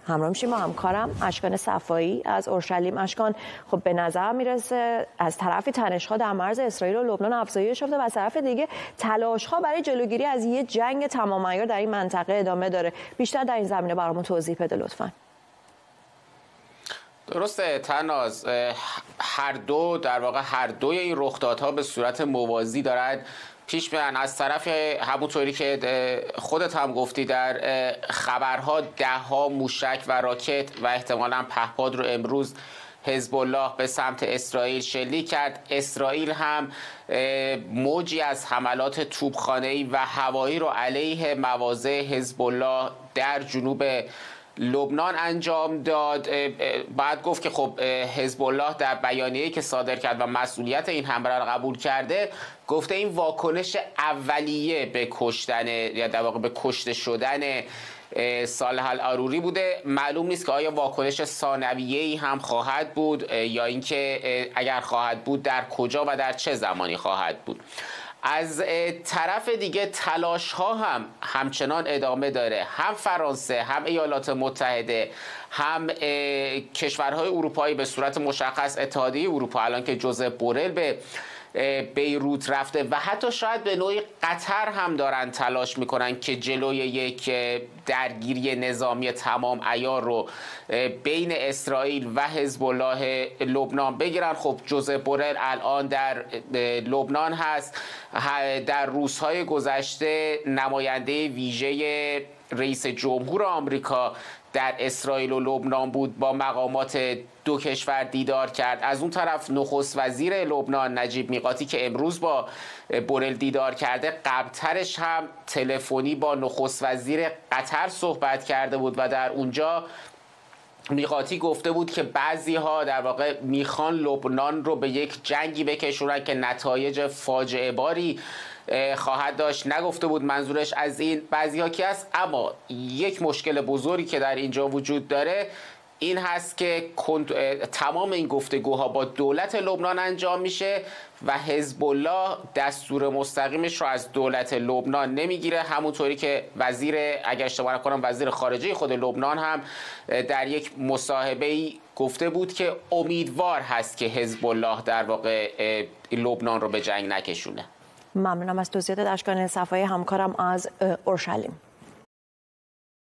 همراه میشیم با همکارم اشکان صفایی از اورشلیم. اشکان، خب به نظر میرسه از طرفی تنش‌ها در مرز اسرائیل و لبنان افزایش یافته و از طرف دیگه تلاش‌ها برای جلوگیری از یه جنگ تمام عیار در این منطقه ادامه داره. بیشتر در این زمینه برامون توضیح بده لطفاً. درسته تناز، هر دوی این رخدادها به صورت موازی دارد پیش میرن. از طرف همونطوری که خودت هم گفتی در خبرها، 10 موشک و راکت و احتمالاً پهپاد رو امروز حزب الله به سمت اسرائیل شلیک کرد. اسرائیل هم موجی از حملات توپخانه‌ای و هوایی رو علیه مواضع حزب الله در جنوب لبنان انجام داد. بعد گفت که خب حزب الله در بیانیه‌ای که صادر کرد و مسئولیت این حمله را قبول کرده، گفته این واکنش اولیه به کشتن یا در واقع به کشته شدن صالح العاروری بوده. معلوم نیست که آیا واکنش ثانویه‌ای هم خواهد بود یا اینکه اگر خواهد بود در کجا و در چه زمانی خواهد بود. از طرف دیگه تلاش ها هم همچنان ادامه داره. هم فرانسه، هم ایالات متحده، هم کشورهای اروپایی، به صورت مشخص اتحادیه اروپا الان که جوزف بورل به بیروت رفته و حتی شاید به نوعی قطر هم دارن تلاش میکنن که جلوی یک درگیری نظامی تمام عیار رو بین اسرائیل و حزب الله لبنان بگیرن. خب جوزف بورل الان در لبنان هست. در روزهای گذشته نماینده ویژه رئیس جمهور آمریکا در اسرائیل و لبنان بود، با مقامات دو کشور دیدار کرد. از اون طرف نخست وزیر لبنان نجیب میقاتی که امروز با بورل دیدار کرده، قبلترش هم تلفنی با نخست وزیر قطر صحبت کرده بود و در اونجا میقاتی گفته بود که بعضی ها در واقع میخوان لبنان رو به یک جنگی بکشونن که نتایج فاجعه باری خواهد داشت. نگفته بود منظورش از این بعضی ها کی است. اما یک مشکل بزرگی که در اینجا وجود داره این هست که تمام این گفتگوها با دولت لبنان انجام میشه و حزب الله دستور مستقیمش رو از دولت لبنان نمیگیره. همونطوری که اگر اشتباه نکنم وزیر خارجه خود لبنان هم در یک مصاحبه‌ای گفته بود که امیدوار هست که حزب الله در واقع لبنان رو به جنگ نکشونه. ممنونم از توضیحات اشکان صفایی همکارم از اورشلیم.